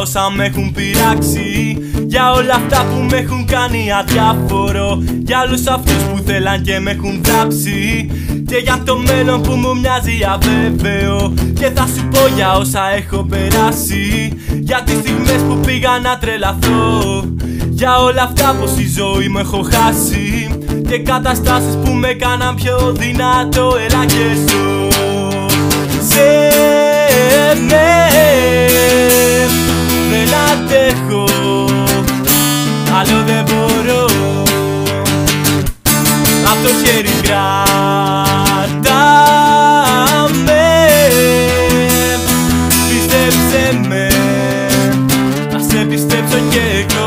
όσα με έχουν πειράξει, για όλα αυτά που με έχουν κάνει αδιάφορο, για όλους αυτούς που θέλαν και με έχουν δάψει, και για το μέλλον που μου μοιάζει αβέβαιο. Και θα σου πω για όσα έχω περάσει, για τις στιγμές που πήγα να τρελαθώ, για όλα αυτά πως η ζωή μου έχω χάσει, και καταστάσεις που με κάναν πιο δυνατό. Έλα και ζω σε με, δεν αντέχω, άλλο δεν μπορώ. Απ' το χέρι κράταμε, πίστεψε με, θα σε πιστέψω κι εγώ.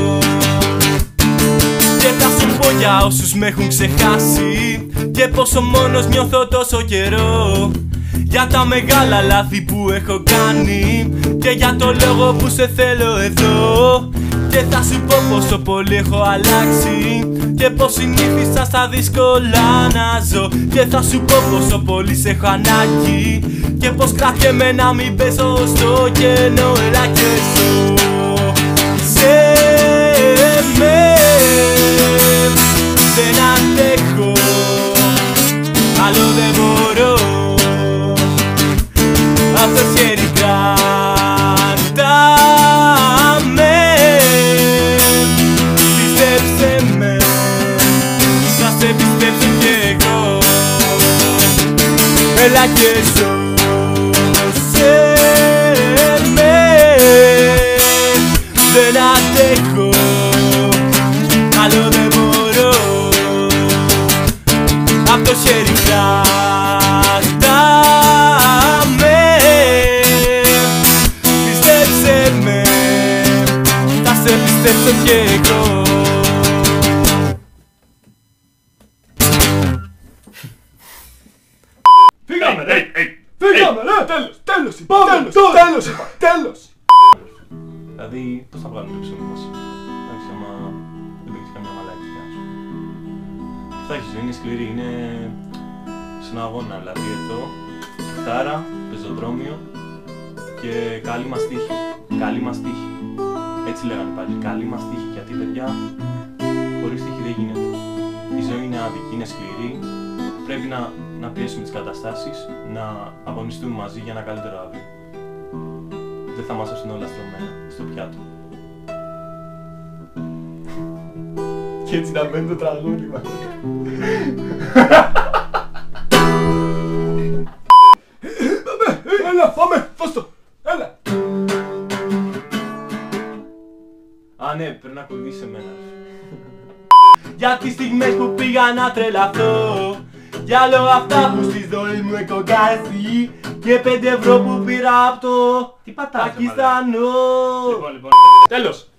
Και θα σου πω για όσους με έχουν ξεχάσει, και πόσο μόνος νιώθω τόσο καιρό, για τα μεγάλα λάθη που έχω κάνει, και για το λόγο που σε θέλω εδώ. Και θα σου πω πόσο πολύ έχω αλλάξει, και πως συνήθισα στα δύσκολα να ζω. Και θα σου πω πόσο πολύ σε έχω ανάγκη, και πως κρατιέμαι να μην πέσω στο κενό. Έλα και ζω σε με, δεν αντέχω, άλλο δεν μπορώ. Απ' το χέρι κράταμε, πίστεψε με, θα σε πιστέψω κι εγώ. Έλα και ζω σε με, δεν αντέχω, άλλο δεν μπορώ. Απ' το χέρι κράταμε, πίστεψε με, θα σε πιστέψω κι εγώ. Φύγαμε ρε! Φύγαμε ρε! Τέλος είπα! Τέλος! Δηλαδή, πώς θα βγάλουμε το ψωμί μας? Εντάξει, άμα δεν πήγες καμιά μαλάκι να σου. Θα έχεις ζωή, είναι σκληρή, είναι στον αγώνα. Δηλαδή εδώ, κιθάρα, πεζοδρόμιο και καλή μας τύχη. Καλή μας τύχη. Έτσι λέγανε πάλι, καλή μας τύχη. Γιατί παιδιά, χωρίς τύχη δεν γίνεται. Η ζωή είναι άδικη, είναι σκληρή. Πρέπει να πιέσουμε τις καταστάσεις, να αγωνιστούμε μαζί για ένα καλύτερο αύριο. Δεν θα μας έρθουν όλα στρωμένα στο πιάτο. Και έτσι να μένει το τραγούδι μας. Έλα, πάμε, φως το, έλα. Α, ναι, πρέπει να ακολουθήσεις εμένα. Για τις στιγμές που πήγα να τρελαθώ, για όλα αυτά που στη ζωή μου έχω κάνει, και 5 ευρώ που πήρα από το Τι πατάς, Πακιστανό. Λοιπόν, τέλος.